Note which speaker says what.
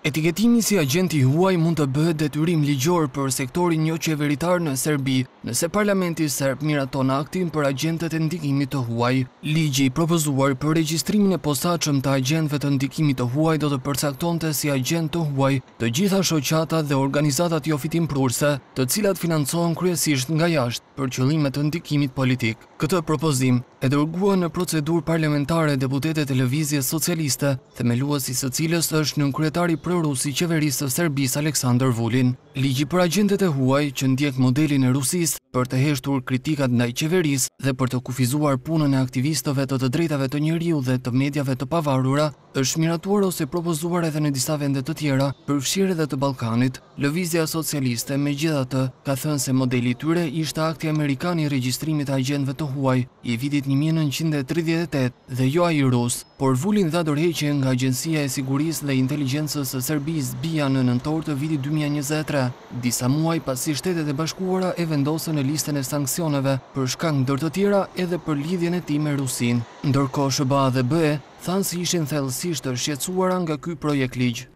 Speaker 1: Etiketimi si agenti huaj mund të bëhet detyrim ligjor për sektorin jo qeveritar në Serbi, nëse parlamenti serb miraton aktin për agentët e ndikimit të huaj. Ligji i propozuar për regjistrimin e posaçëm të agentëve të ndikimit të huaj do të përcaktonte si agent të huaj të gjitha shoqatat dhe organizatat jo fitimprurse, të cilat financohen kryesisht nga jashtë për qëllime të ndikimit politik. Këtë propozim e dërguan në procedurë parlamentare deputetët e Lëvizjes Socialiste, themeluesi së cilës është nënkryetari prorus i qeverisë së Serbisë Aleksandar Vulin. Ligji për agentët e huaj që ndjek modelin e Rusisë për të heshtur kritikat ndaj qeverisë dhe për të kufizuar punën e aktivistëve të drejtave të njeriu dhe të mediave të pavarura, është miratuar ose propozuar edhe në disa vende të tjera, përfshirë edhe të Ballkanit. Lëvizja Socialiste megjithatë ka thënë se modeli i tyre ishte akti amerikan i regjistrimit të agentëve të huaj i vitit 1938 dhe jo ai rus, por Vulin dha dorëheqje nga Agjencia e Sigurisë dhe Inteligjencës së Serbisë BIA në nëntor të vitit 2023, disa muaj pasi Shtetet e Bashkuara e vendosën në listën e sanksioneve për shkak ndër të tjera edhe për lidhjen e tij me Rusinë. Ndërkohë SBA dhe BE thanë se ishin thellësisht të shqetësuara nga ky projekt ligj.